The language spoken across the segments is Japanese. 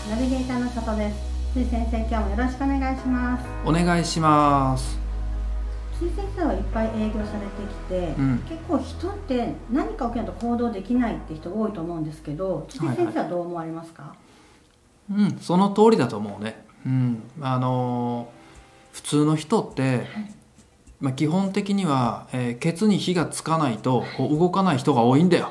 ナビゲーターの里です。つい先生、今日もよろしくお願いします。 お願いします。 つい先生はいっぱい営業されてきて、結構人って何か起きないと行動できないって人多いと思うんですけど、つい先生はどう思われますか？ その通りだと思うね。普通の人って、基本的には、ケツに火がつかないと動かない人が多いんだよ。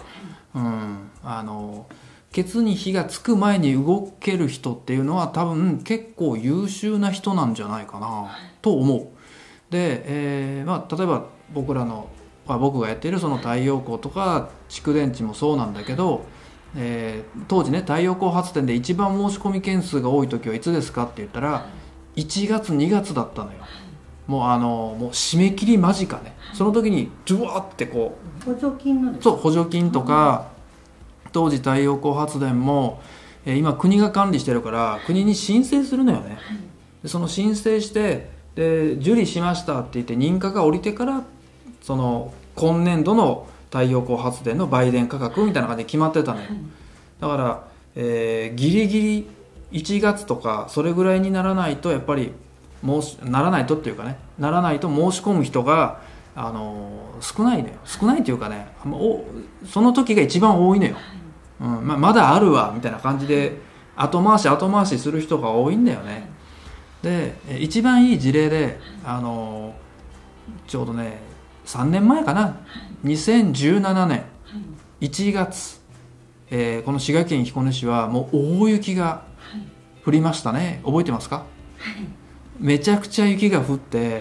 ケツに火がつく前に動ける人っていうのは多分結構優秀な人なんじゃないかなと思う。で、例えば僕がやっているその太陽光とか蓄電池もそうなんだけど、当時ね、太陽光発電で一番申し込み件数が多い時はいつですかって言ったら1月2月だったのよ。もう締め切り間近ね。その時にドゥワーってこう補助金のですか？ そう、補助金とか、当時太陽光発電も、今国が管理してるから国に申請するのよね。でその申請してで受理しましたって言って認可が下りてからその今年度の太陽光発電の売電価格みたいな感じで決まってたのよ。だから、ギリギリ1月とかそれぐらいにならないとやっぱりならないとっていうかね、ならないと申し込む人が少ないのよ。少ないっていうかね、その時が一番多いのよ。まだあるわみたいな感じで後回しする人が多いんだよね。で一番いい事例でちょうどね3年前かな、2017年1月、この滋賀県彦根市はもう大雪が降りましたね。覚えてますか？めちゃくちゃ雪が降って、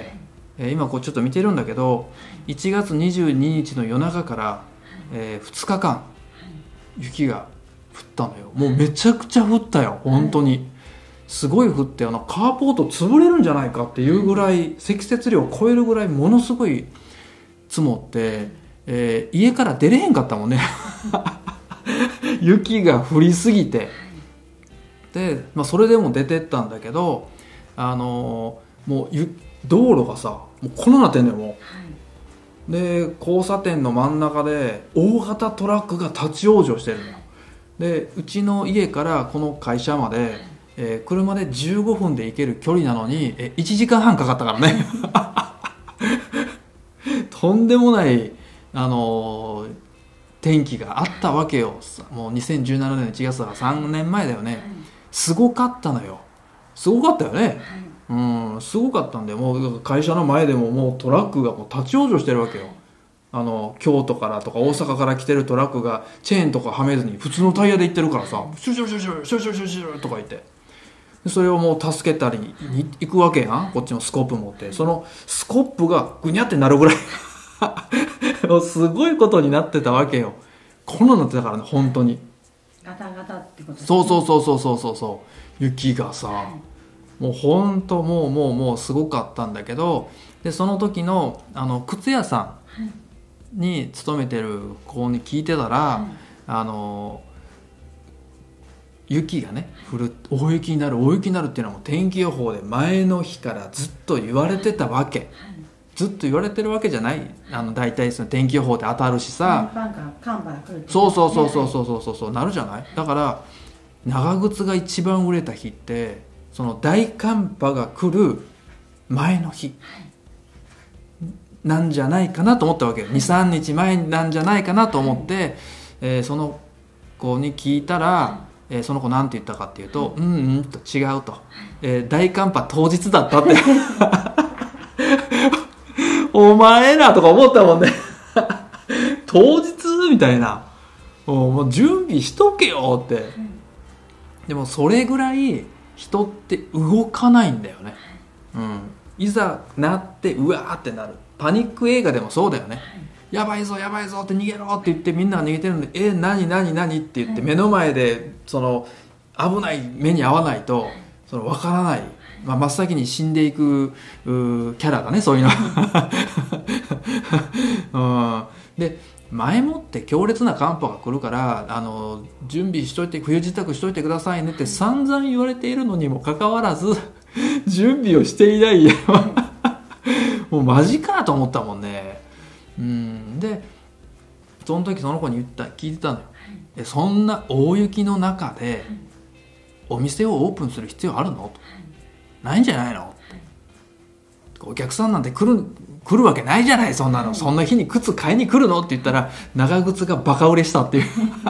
今こうちょっと見てるんだけど1月22日の夜中から、2日間雪が降ったのよ。もうめちゃくちゃ降ったよ。本当にすごい降って、カーポート潰れるんじゃないかっていうぐらい、積雪量を超えるぐらいものすごい積もって、家から出れへんかったもんね雪が降りすぎて。で、それでも出てったんだけど、もう道路がさもうこんなってんのよもう。で交差点の真ん中で大型トラックが立ち往生してるのよ。でうちの家からこの会社まで、車で15分で行ける距離なのに1時間半かかったからねとんでもない天気があったわけよ。もう2017年の1月だから3年前だよね。すごかったのよ。すごかったよね。すごかったんだよ。もう会社の前でももうトラックがもう立ち往生してるわけよ。京都からとか大阪から来てるトラックがチェーンとかはめずに普通のタイヤで行ってるからさ、シュシュシュシュシュシュシュシュとか言って、それをもう助けたりに行くわけやん。こっちのスコップ持って、そのスコップがグニャってなるぐらいすごいことになってたわけよ。こんなになってたからね、本当にガタガタってことですね。 そう雪がさ、もう本当もうすごかったんだけど、でその時の靴屋さんに勤めてる子に聞いてたら、雪がね降る、大雪になるっていうのはもう天気予報で前の日からずっと言われてたわけ。ずっと言われてるわけじゃない。大体その天気予報って当たるしさ、 寒波が来るって、 そうなるじゃない。だから長靴が一番売れた日ってその大寒波が来る前の日なんじゃないかなと思ったわけよ。 2,3 日前なんじゃないかなと思って、その子に聞いたら、その子なんて言ったかっていうと、と違うと、大寒波当日だったってお前らとか思ったもんね当日みたいな、もう準備しとけよって。でもそれぐらい人って動かないんだよね。いざなってうわーってなる。パニック映画でもそうだよね。やばいぞって逃げろって言ってみんなが逃げてるんで、何って言って目の前でその危ない目に遭わないとその分からない。真っ先に死んでいくキャラだね、そういうので前もって強烈な寒波が来るから準備しといて、冬支度しといてくださいねって散々言われているのにもかかわらず準備をしていないもうマジかと思ったもんね。でその時その子に聞いてたのよ。そんな大雪の中でお店をオープンする必要あるのと、ないんじゃないの、お客さんなんて来るわけないじゃない、そんなの、そんな日に靴買いに来るのって言ったら長靴がバカ売れしたっていう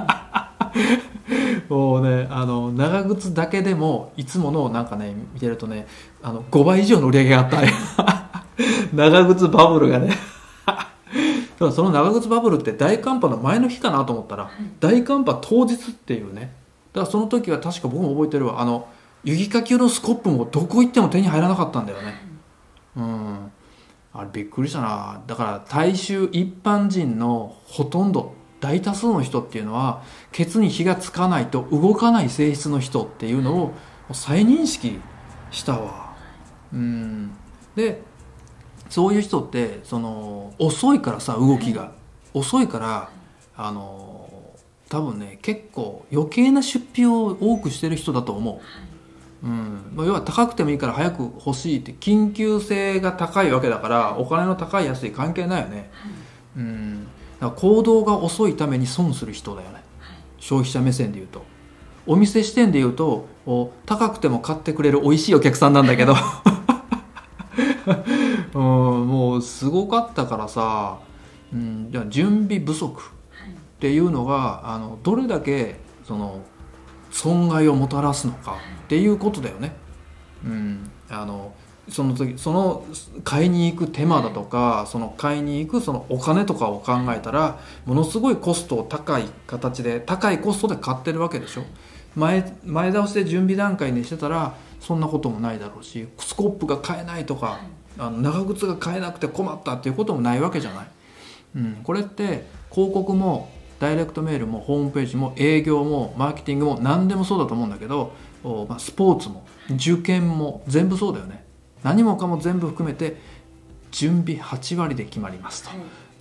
もうね、長靴だけでもいつものなんかね見てるとね、5倍以上の売り上げがあったね長靴バブルがねただその長靴バブルって大寒波の前の日かなと思ったら、大寒波当日っていうね。だからその時は確か僕も覚えてるわ、ユギカ級のスコップもどこ行っても手に入らなかったんだよね。あれびっくりしたな。だから大衆一般人のほとんど大多数の人っていうのはケツに火がつかないと動かない性質の人っていうのを再認識したわ。でそういう人って遅いからさ、動きが遅いから多分ね結構余計な出費を多くしてる人だと思う。要は高くてもいいから早く欲しいって緊急性が高いわけだから、お金の高い安い関係ないよね。だから行動が遅いために損する人だよね、消費者目線でいうと。お店視点でいうと高くても買ってくれる美味しいお客さんなんだけどもうすごかったからさ、じゃあ準備不足っていうのがどれだけ損害をもたらすのかっていうことだよね。その時買いに行く手間だとか、買いに行くお金とかを考えたらものすごいコストを高いコストで買ってるわけでしょ。前倒しで準備段階にしてたらそんなこともないだろうし、スコップが買えないとか長靴が買えなくて困ったっていうこともないわけじゃない。これって広告もダイレクトメールもホームページも営業もマーケティングも何でもそうだと思うんだけど、スポーツも受験も全部そうだよね。何もかも全部含めて準備8割で決まりますと。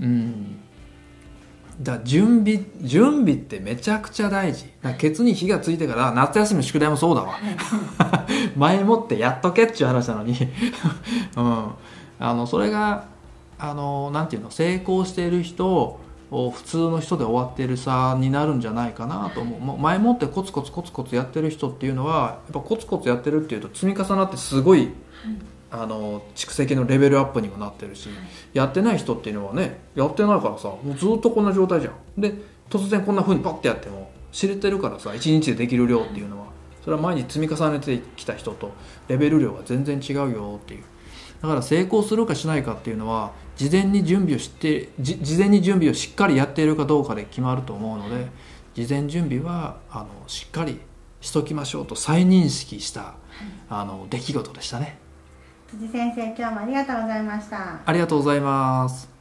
だから準備ってめちゃくちゃ大事だ。ケツに火がついてから、夏休みの宿題もそうだわ前もってやっとけっちゅう話なのにそれがなんていうの、成功している人を普通の人で終わっている差になるんじゃないかなと思う。前もってコツコツコツコツやってる人っていうのはやっぱコツコツやってるっていうと積み重なってすごい蓄積のレベルアップにもなってるし、やってない人っていうのはね、やってないからさ、もうずっとこんな状態じゃん。で突然こんな風にパッてやっても知れてるからさ、1日でできる量っていうのはそれは毎日積み重ねてきた人とレベル量が全然違うよっていう。だから成功するかしないかっていうのは事前に準備をしっかりやっているかどうかで決まると思うので、事前準備はしっかりしときましょうと再認識した出来事でしたね。 辻先生、今日もありがとうございました。 ありがとうございます。